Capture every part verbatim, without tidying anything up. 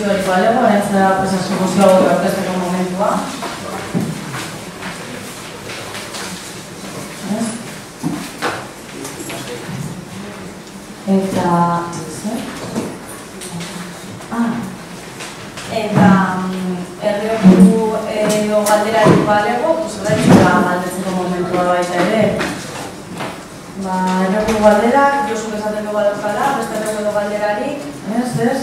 esklusioari balego, erantzera presasko mozio hau aurkezteko momentua. Eta... Ah... Eta... Errioku edo galderari balego, erantzera galdetzeko momentua baita ere. Ba, errioku galderak, Josuk esateko badakala, beste errioku edo galderari, ez, ez?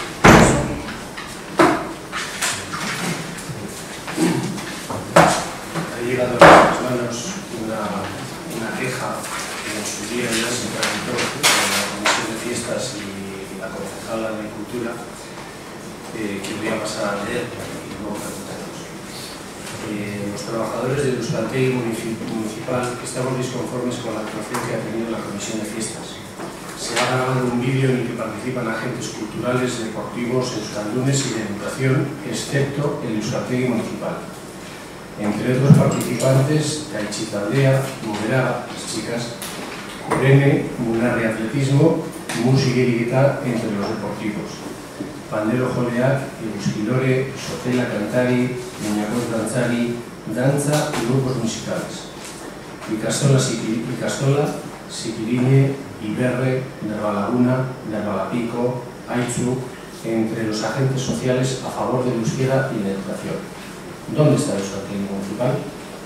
Ha llegado a nuestras manos una, una queja que en su día ya se tramitó en la Comisión de Fiestas y la concejala de Cultura, eh, que voy a pasar a leer y luego preguntarnos. Eh, los trabajadores del Euskaltegui Municipal estamos disconformes con la actuación que ha tenido la Comisión de Fiestas. Se ha grabado un vídeo en el que participan agentes culturales, deportivos, euskaldunes y de educación, excepto el Euskaltegui Municipal. Entre otros participantes, Caichitaldea, Mugeraga, las chicas, Urene, Munarri Atletismo, Musigirigueta, entre los deportivos. Pandero Joleak, Euskilore, Sotela Cantari, Muñacos Danzari, danza y grupos musicales. Icastola, Icastola, Siquiriñe, Iberre, Nervalaguna, Nervalapico, Aichu, entre los agentes sociales a favor del euskera y la educación. ¿Dónde está el Euskaltegui Municipal?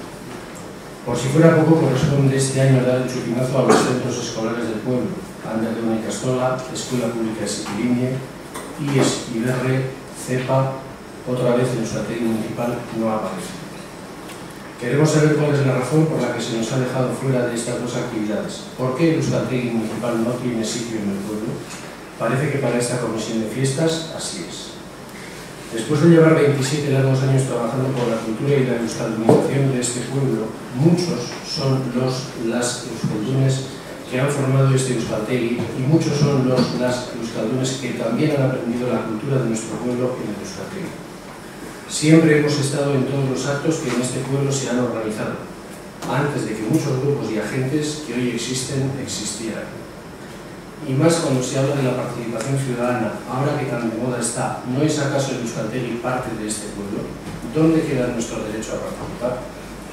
Por si fuera poco, corresponde este año dar el chupinazo a los centros escolares del pueblo, Ander de una Icastola, Escuela Pública de Siquiriñe, I E S, Iberre, CEPA, otra vez el Euskaltegui Municipal no aparece. Queremos saber cuál es la razón por la que se nos ha dejado fuera de estas dos actividades. ¿Por qué el Euskaltegui Municipal no tiene sitio en el pueblo? Parece que para esta comisión de fiestas así es. Después de llevar veintisiete largos años trabajando por la cultura y la euskaldunización de este pueblo, muchos son los las euskaldunes que han formado este Euskaltegui y muchos son los las euskaldunes que también han aprendido la cultura de nuestro pueblo en el Euskaltegui. Siempre hemos estado en todos los actos que en este pueblo se han organizado, antes de que muchos grupos y agentes que hoy existen existieran. Y más cuando se habla de la participación ciudadana, ahora que tan de moda está, ¿no es acaso el Euskaltegui parte de este pueblo? ¿Dónde queda nuestro derecho a participar?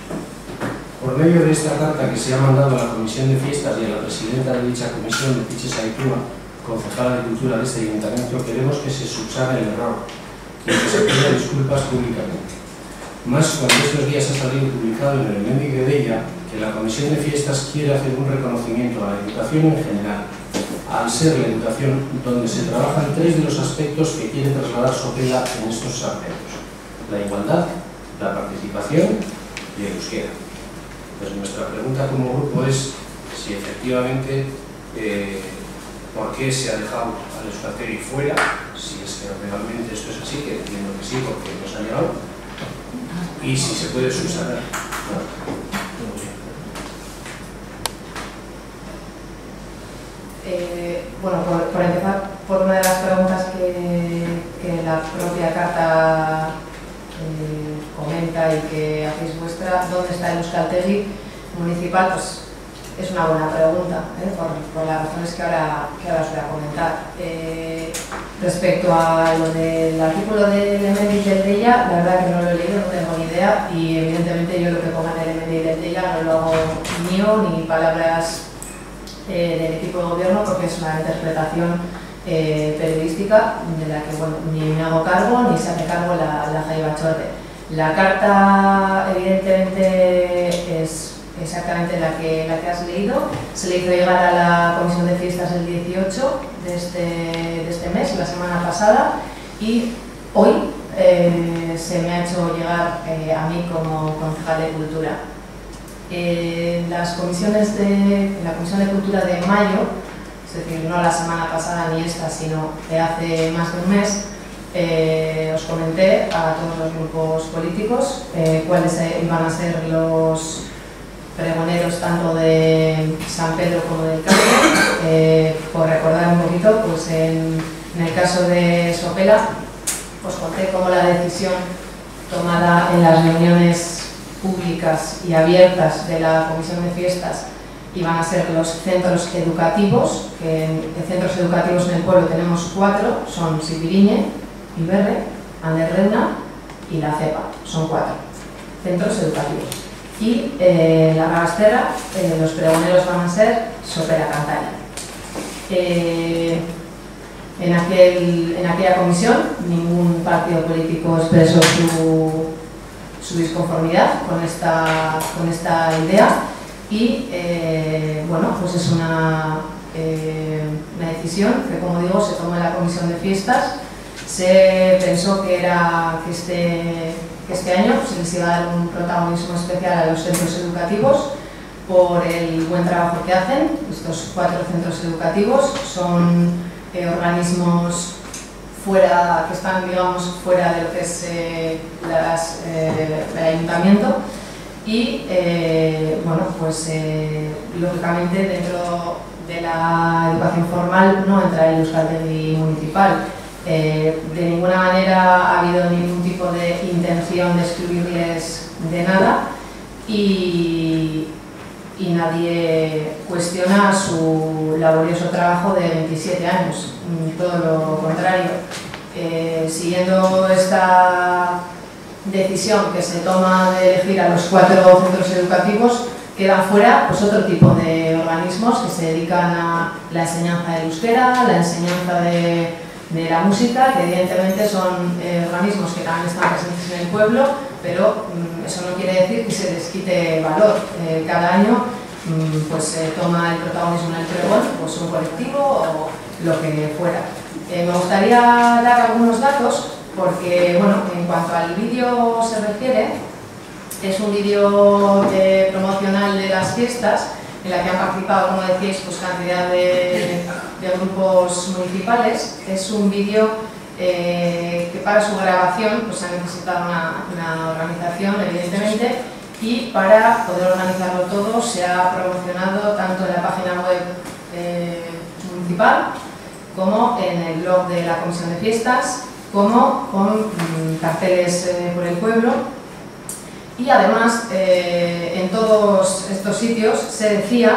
Por medio de esta carta que se ha mandado a la Comisión de Fiestas y a la presidenta de dicha comisión, Letitxe Saitúa, concejala de Cultura de este ayuntamiento, queremos que se subsane el error y que se pida disculpas públicamente. Más cuando estos días ha salido publicado en el Hemendik de Deia que la Comisión de Fiestas quiere hacer un reconocimiento a la educación en general, al ser la educación donde se trabajan tres de los aspectos que quiere trasladar Sopela en estos sargentos: la igualdad, la participación y el euskera. Pues nuestra pregunta como grupo es si efectivamente eh, por qué se ha dejado al Euskaltegui fuera, si es que realmente esto es así, que entiendo que sí porque nos ha llegado, y si se puede subsanar. ¿No? Eh, bueno, por, por empezar, por una de las preguntas que, que la propia carta eh, comenta y que hacéis vuestra, ¿dónde está el Euskaltegui Municipal? Pues es una buena pregunta, ¿eh? por, por las razones que ahora, que ahora os voy a comentar. Eh, respecto a lo del artículo del Hemendik del Deia, la verdad que no lo he leído, no tengo ni idea, y evidentemente yo lo que ponga en el Hemendik del Deia no lo hago mío, ni palabras Eh, del equipo de gobierno, porque es una interpretación eh, periodística de la que bueno, ni me hago cargo ni se hace cargo la, la Jai Bachorde. La carta evidentemente es exactamente la que, la que has leído, se le hizo llegar a la Comisión de Fiestas el dieciocho de este, de este mes, la semana pasada, y hoy eh, se me ha hecho llegar eh, a mí como concejal de Cultura. Eh, las comisiones de, la Comisión de Cultura de mayo, es decir, no la semana pasada ni esta, sino de hace más de un mes, eh, os comenté a todos los grupos políticos eh, cuáles iban a ser los pregoneros tanto de San Pedro como del Carmen. Eh, por recordar un poquito, pues en, en el caso de Sopela, os conté cómo la decisión tomada en las reuniones públicas y abiertas de la Comisión de Fiestas iban a ser los centros educativos, que en centros educativos en el pueblo tenemos cuatro, son Siquiriñe, Iberre, Ander Reuna y la CEPA, son cuatro centros educativos. Y eh, la Ragasterra, eh, los pregoneros van a ser Sopela Cantaria. Eh, en, aquel, en aquella comisión ningún partido político expresó su, su disconformidad con esta, con esta idea y eh, bueno, pues es una, eh, una decisión que, como digo, se toma en la comisión de fiestas. Se pensó que, era, que, este, que este año se les iba a dar un protagonismo especial a los centros educativos por el buen trabajo que hacen. Estos cuatro centros educativos son eh, organismos fuera, que están, digamos, fuera de lo que es eh, las, eh, el ayuntamiento y, eh, bueno, pues eh, lógicamente dentro de la educación formal no entra el Euskaltegi municipal. Eh, de ninguna manera ha habido ningún tipo de intención de excluirles de nada y, y nadie cuestiona su laborioso trabajo de veintisiete años, todo lo contrario. Eh, siguiendo esta decisión que se toma de elegir a los cuatro centros educativos, quedan fuera pues, otro tipo de organismos que se dedican a la enseñanza del euskera, la enseñanza de de la música, que evidentemente son eh, organismos que también están presentes en el pueblo, pero mm, eso no quiere decir que se les quite valor. Eh, cada año mm, pues se eh, toma el protagonismo en el pregón, pues un colectivo o lo que fuera. Eh, me gustaría dar algunos datos porque, bueno, en cuanto al vídeo se refiere, es un vídeo eh, promocional de las fiestas en la que han participado, como decíais, pues cantidad de, de grupos municipales. Es un vídeo eh, que para su grabación pues, se ha necesitado una, una organización, evidentemente, y para poder organizarlo todo se ha promocionado tanto en la página web eh, municipal como en el blog de la Comisión de Fiestas, como con mm, carteles eh, por el pueblo. Y además, eh, en todos estos sitios se decía,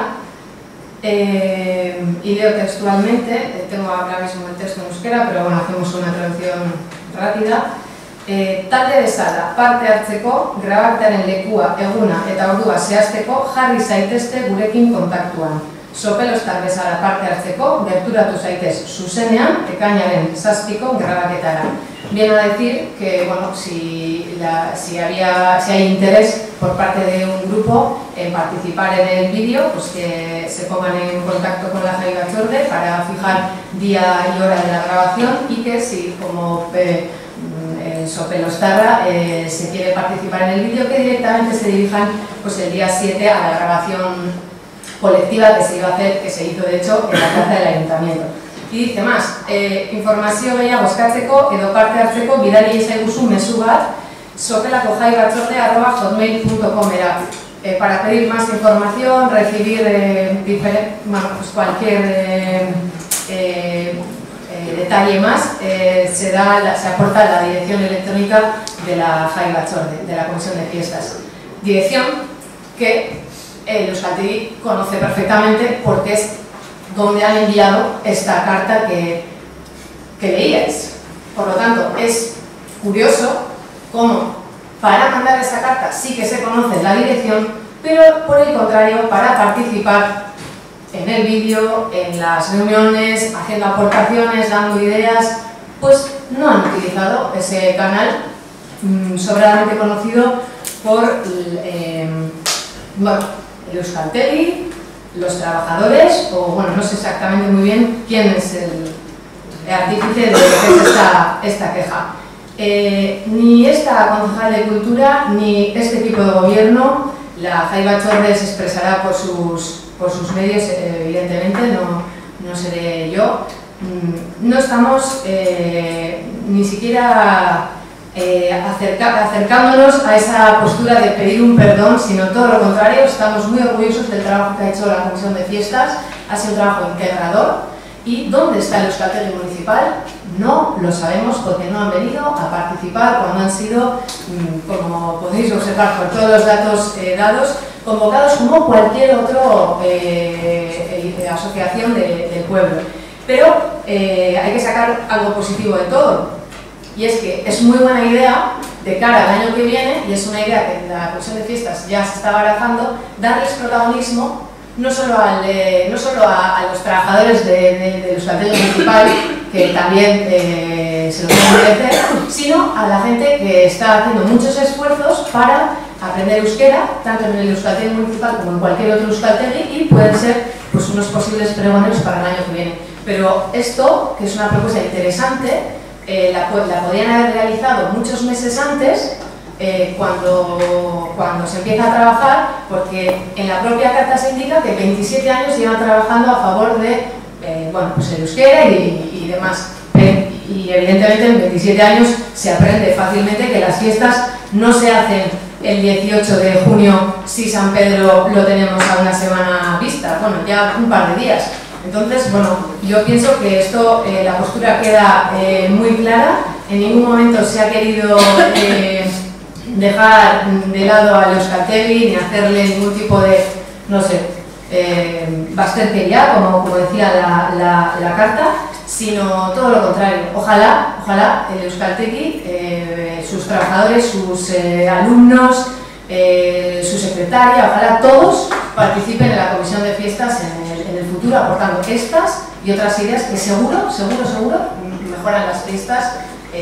eh, y leo textualmente, eh, tengo ahora mismo el texto en euskera, pero bueno, hacemos una traducción rápida. Eh, talde bezala, parte hartzeko, grabartearen lekua, eguna eta ordua zehazteko jarri zaitezte gurekin kontaktuan. Sopelostar bezala parte hartzeko, gerturatu zaitez zuzenean, ekainaren zazpiko grabaketara. Viene a decir que, bueno, si, la, si, había, si hay interés por parte de un grupo en participar en el vídeo, pues que se pongan en contacto con la Jai Batzorde para fijar día y hora de la grabación y que si, como eh, en Sopelostarra, eh, se quiere participar en el vídeo, que directamente se dirijan pues, el día siete a la grabación colectiva que se iba a hacer, que se hizo de hecho en la plaza del ayuntamiento. Y dice más, eh, informazio gehiago eskatzeko edo parte hartzeko bidali ezaiguzu mezu bat sopelako jai batzorde arroba hotmail punto com era. Eh, para pedir más información, recibir eh, bueno, pues cualquier eh, eh, eh, detalle más, eh, se, da la, se aporta la dirección electrónica de la Jai Batzorde, de la Comisión de Fiestas. Dirección que el Euskaltegi conoce perfectamente porque es donde han enviado esta carta que, que leíais. Por lo tanto, es curioso cómo para mandar esa carta sí que se conoce la dirección, pero por el contrario, para participar en el vídeo, en las reuniones, haciendo aportaciones, dando ideas, pues no han utilizado ese canal mmm, sobradamente conocido por eh, bueno, el Euskaltegi, los trabajadores, o bueno, no sé exactamente muy bien quién es el, el artífice de lo que es esta, esta queja. Eh, ni esta concejal de Cultura, ni este equipo de gobierno, la Jai Batzorde se expresará por sus, por sus medios, evidentemente, no, no seré yo. No estamos eh, ni siquiera Eh, acerca, acercándonos a esa postura de pedir un perdón, sino todo lo contrario. Estamos muy orgullosos del trabajo que ha hecho la Comisión de Fiestas, ha sido un trabajo integrador. ¿Y dónde está el Euskaltegi municipal? No lo sabemos porque no han venido a participar cuando han sido, como podéis observar por todos los datos eh, dados, convocados como cualquier otra eh, eh, asociación de, del pueblo. Pero eh, hay que sacar algo positivo de todo. Y es que es muy buena idea de cara al año que viene, y es una idea que en la Comisión de Fiestas ya se está barajando, darles protagonismo no solo, al, eh, no solo a, a los trabajadores de, de, del Euskaltegi municipal, que también eh, se lo pueden merecer, sino a la gente que está haciendo muchos esfuerzos para aprender euskera, tanto en el Euskaltegi municipal como en cualquier otro Euskaltegi, y pueden ser pues, unos posibles pregoneros para el año que viene. Pero esto, que es una propuesta interesante, eh, la, la podrían haber realizado muchos meses antes, Eh, cuando, cuando se empieza a trabajar, porque en la propia carta se indica que veintisiete años llevan trabajando a favor de eh, bueno, pues el euskera y, y demás. Eh, y evidentemente en veintisiete años se aprende fácilmente que las fiestas no se hacen el dieciocho de junio si San Pedro lo tenemos a una semana vista, bueno, ya un par de días. Entonces, bueno, yo pienso que esto, eh, la postura queda eh, muy clara, en ningún momento se ha querido eh, dejar de lado al Euskaltegi ni hacerle ningún tipo de, no sé, eh, basterquería, como, como decía la, la, la carta, sino todo lo contrario. Ojalá, ojalá el Euskaltegi, eh, sus trabajadores, sus eh, alumnos, eh, su secretaria, ojalá todos participen en la comisión de fiestas en el, en el futuro, aportando estas y otras ideas que seguro, seguro, seguro mejoran las fiestas.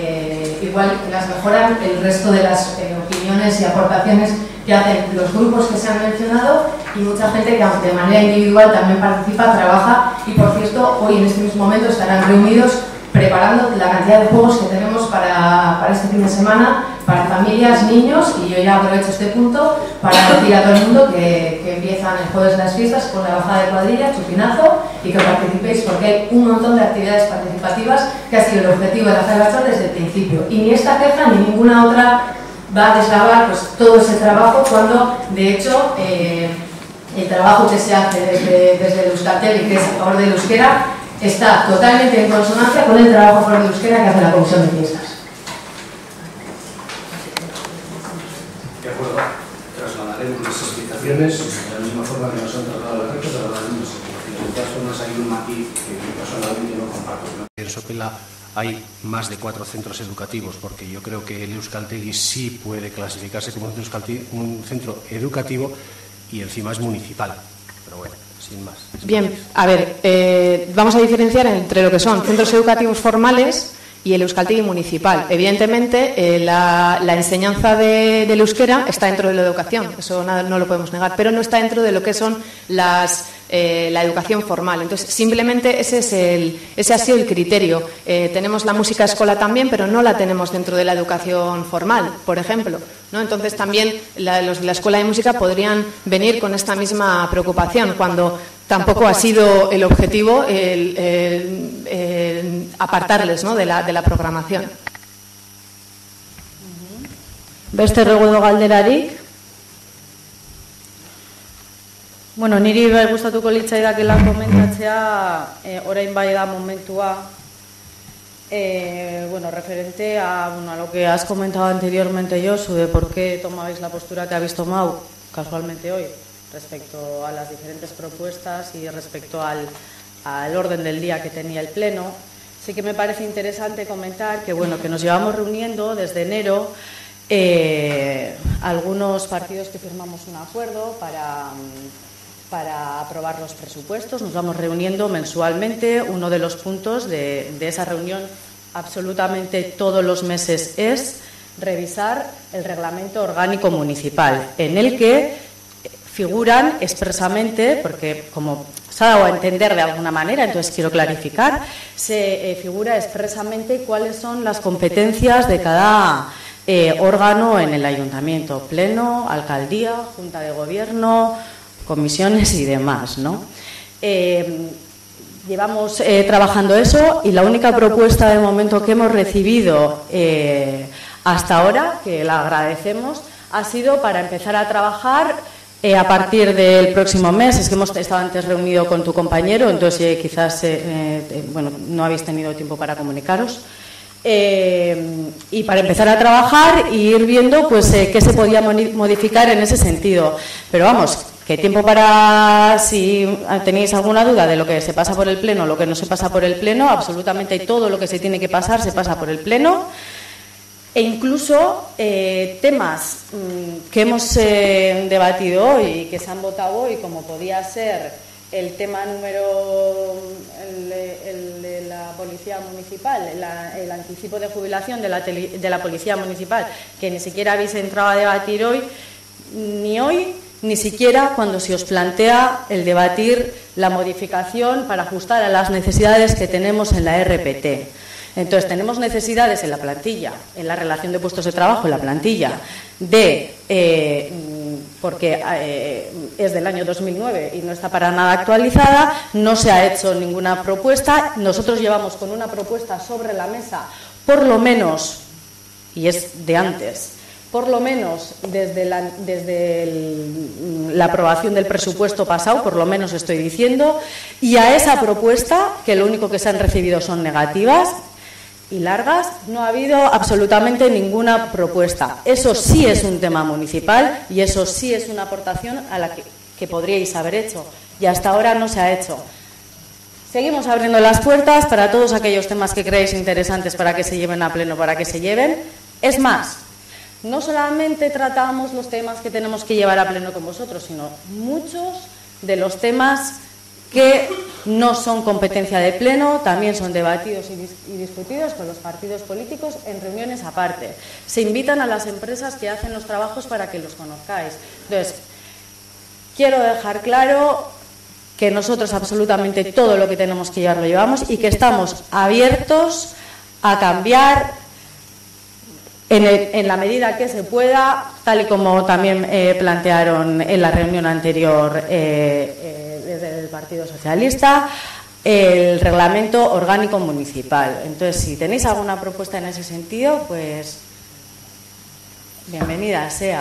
Eh, igual que las mejoran el resto de las eh, opiniones y aportaciones que hacen los grupos que se han mencionado y mucha gente que aunque de manera individual también participa, trabaja y por cierto hoy en este mismo momento estarán reunidos preparando la cantidad de juegos que tenemos para, para este fin de semana, para familias, niños, y yo ya aprovecho este punto para decir a todo el mundo que, que empiezan el jueves de las fiestas con la bajada de cuadrilla, chupinazo, y que participéis porque hay un montón de actividades participativas que ha sido el objetivo de la Federación desde el principio. Y ni esta queja ni ninguna otra va a deslavar pues, todo ese trabajo cuando, de hecho, eh, el trabajo que se hace desde, desde el Euskaltegi, que es a favor del euskera, está totalmente en consonancia con el trabajo a favor del euskera que hace la Comisión de Fiestas. De acuerdo, trasladaremos las explicaciones de la misma forma que nos han trasladado las reglas, trasladaremos las explicaciones. De todas formas, hay un matiz que yo personalmente no comparto. En Sopela hay más de cuatro centros educativos, porque yo creo que el Euskaltegi sí puede clasificarse como un centro educativo y encima es municipal. Pero bueno, sin más. Bien, a ver, eh, vamos a diferenciar entre lo que son centros educativos formales y el Euskaltegi municipal. Evidentemente, eh, la, la enseñanza de, del euskera está dentro de la educación, eso nada, no lo podemos negar, pero no está dentro de lo que son las, eh, la educación formal. Entonces, simplemente ese, es el, ese ha sido el criterio. Eh, tenemos la música escola también, pero no la tenemos dentro de la educación formal, por ejemplo, ¿no? Entonces, también la, los de la escuela de música podrían venir con esta misma preocupación, cuando tampoco ha sido el objetivo el, el, el apartarles, ¿no? de, la, de la programación. Beste erregudo galderarik? Bueno, niri bai gustatuko litzaidakela komentatzea, eh, orain bai da momentua, eh, bueno, referente a, bueno, a lo que has comentado anteriormente, Josu, de por qué tomabais la postura que habéis tomado casualmente hoy respecto a las diferentes propuestas y respecto al, al orden del día que tenía el Pleno. Sí que me parece interesante comentar que, bueno, que nos llevamos reuniendo desde enero eh, algunos partidos que firmamos un acuerdo para, para aprobar los presupuestos. Nos vamos reuniendo mensualmente. Uno de los puntos de, de esa reunión absolutamente todos los meses es revisar el reglamento orgánico municipal, en el que figuran expresamente, porque como se ha dado a entender de alguna manera, entonces quiero clarificar, se eh, figura expresamente cuáles son las competencias de cada eh, órgano en el ayuntamiento: pleno, alcaldía, junta de gobierno, comisiones y demás, ¿no? Eh, llevamos eh, trabajando eso y la única propuesta de momento que hemos recibido eh, hasta ahora, que la agradecemos, ha sido para empezar a trabajar Eh, a partir del próximo mes. Es que hemos estado antes reunido con tu compañero, entonces eh, quizás eh, eh, bueno, no habéis tenido tiempo para comunicaros. Eh, y para empezar a trabajar y ir viendo pues eh, qué se podía modificar en ese sentido. Pero vamos, que tiempo para, si tenéis alguna duda de lo que se pasa por el Pleno o lo que no se pasa por el Pleno, absolutamente todo lo que se tiene que pasar se pasa por el Pleno. E incluso eh, temas mmm, que hemos eh, debatido hoy y que se han votado hoy, como podía ser el tema número, el, el de la policía municipal, la, el anticipo de jubilación de la, tele, de la policía municipal, que ni siquiera habéis entrado a debatir hoy, ni hoy, ni siquiera cuando se os plantea el debatir la modificación para ajustar a las necesidades que tenemos en la R P T. Entonces, tenemos necesidades en la plantilla, en la relación de puestos de trabajo, en la plantilla, de, eh, porque eh, es del año dos mil nueve y no está para nada actualizada, no se ha hecho ninguna propuesta. Nosotros llevamos con una propuesta sobre la mesa, por lo menos, y es de antes, por lo menos desde la, desde el, la aprobación del presupuesto pasado, por lo menos estoy diciendo, y a esa propuesta, que lo único que se han recibido son negativas y largas, no ha habido absolutamente ninguna propuesta. Eso sí es un tema municipal y eso sí es una aportación a la que, que podríais haber hecho, y hasta ahora no se ha hecho. Seguimos abriendo las puertas para todos aquellos temas que creáis interesantes para que se lleven a pleno, para que se lleven. Es más, no solamente tratamos los temas que tenemos que llevar a pleno con vosotros, sino muchos de los temas que no son competencia de pleno, también son debatidos y, dis y discutidos con los partidos políticos en reuniones aparte. Se invitan a las empresas que hacen los trabajos para que los conozcáis. Entonces, quiero dejar claro que nosotros absolutamente todo lo que tenemos que llevar lo llevamos y que estamos abiertos a cambiar en, el, en la medida que se pueda, tal y como también eh, plantearon en la reunión anterior eh, eh, desde el Partido Socialista, el reglamento orgánico municipal. Entonces, si tenéis alguna propuesta en ese sentido, pues bienvenida sea.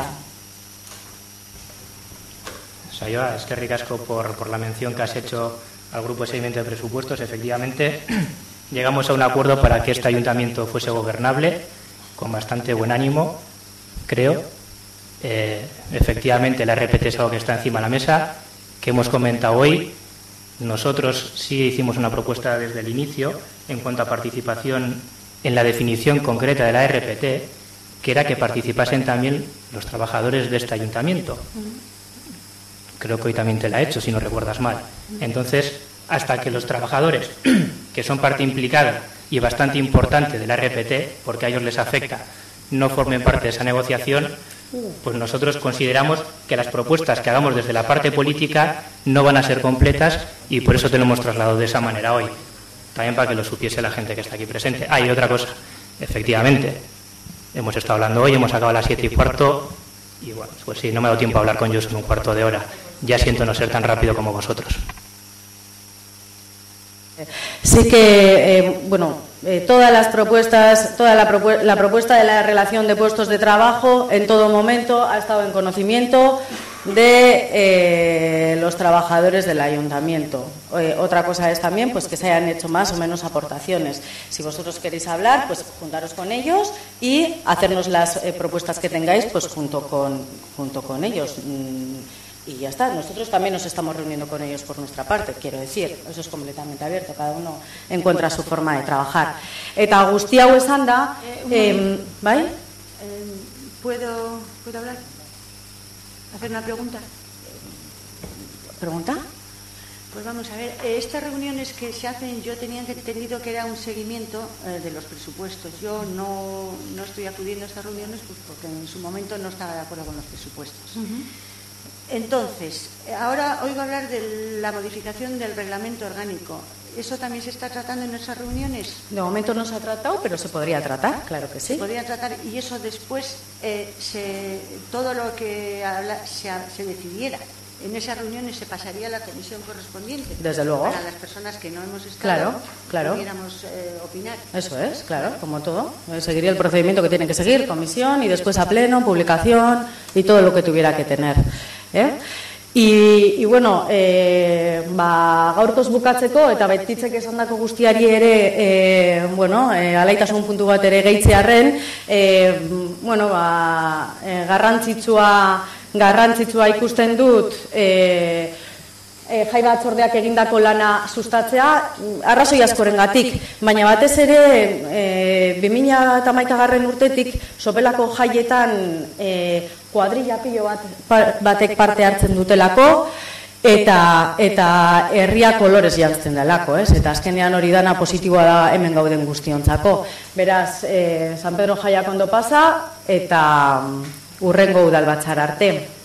Saioa, es que ricasco por, por la mención que has hecho al Grupo de Seguimiento de Presupuestos. Efectivamente, llegamos a un acuerdo para que este ayuntamiento fuese gobernable, con bastante buen ánimo, creo. Eh, efectivamente, la R P T es algo que está encima de la mesa, que hemos comentado hoy. Nosotros sí hicimos una propuesta desde el inicio en cuanto a participación en la definición concreta de la R P T, que era que participasen también los trabajadores de este ayuntamiento. Creo que hoy también te la he hecho, si no recuerdas mal. Entonces, hasta que los trabajadores, que son parte implicada y bastante importante de la R P T, porque a ellos les afecta, no formen parte de esa negociación, pues nosotros consideramos que las propuestas que hagamos desde la parte política no van a ser completas y por eso te lo hemos trasladado de esa manera hoy. También para que lo supiese la gente que está aquí presente. Ah, y otra cosa, efectivamente, hemos estado hablando hoy, hemos acabado a las siete y cuarto y bueno, pues sí, no me ha dado tiempo a hablar con ellos en un cuarto de hora. Ya siento no ser tan rápido como vosotros. Sí que, eh, bueno, eh, todas las propuestas, toda la, propu la propuesta de la relación de puestos de trabajo en todo momento ha estado en conocimiento de eh, los trabajadores del ayuntamiento. Eh, otra cosa es también pues que se hayan hecho más o menos aportaciones. Si vosotros queréis hablar, pues juntaros con ellos y hacernos las eh, propuestas que tengáis pues junto con, junto con ellos. Mm, Y ya está, nosotros también nos estamos reuniendo con ellos por nuestra parte, quiero decir, eso es completamente abierto, cada uno encuentra su forma de trabajar. Eta guzti hau esan da, eh, ¿bai? Eh, ¿puedo, ¿Puedo hablar? ¿Hacer una pregunta? ¿Pregunta? Pues vamos a ver, eh, estas reuniones que se hacen, yo tenía entendido que era un seguimiento eh, de los presupuestos. Yo no, no estoy acudiendo a estas reuniones pues, porque en su momento no estaba de acuerdo con los presupuestos. Uh-huh. Entonces, ahora oigo hablar de la modificación del reglamento orgánico. ¿Eso también se está tratando en esas reuniones? De momento no se ha tratado, pero se podría tratar, claro que sí. Se podría tratar y eso después, eh, se, todo lo que habla, se, se decidiera en esas reuniones se pasaría a la comisión correspondiente. Desde luego. Para las personas que no hemos estado, claro, claro. pudiéramos eh, opinar. Eso es, claro, como todo. Seguiría el procedimiento que tiene que seguir, comisión y después a pleno, publicación y todo lo que tuviera que tener. Eh? Y, y bueno, eh, ba, gaurkoz bukatzeko eta baititzek esandako guztiari ere eh, bueno, eh, alaitasun puntu bat ere gehitzearren eh, bueno, ba, eh, garrantzitsua garrantzitsua ikusten dut eh, E, jai batzordeak egindako lana sustatzea arrazoi askorengatik, baina batez ere e, bi mila hamaikagarren urtetik sopelako jaietan e, kuadrilla pilo bat, batek parte hartzen dutelako, eta eta herria kolorez jantzen delako, ez? Eta azkenean hori dana positiboa da hemen gauden guztiontzako. Beraz, e, San Pedro jaiak ondo pasa, eta urrengo udalbatzar arte.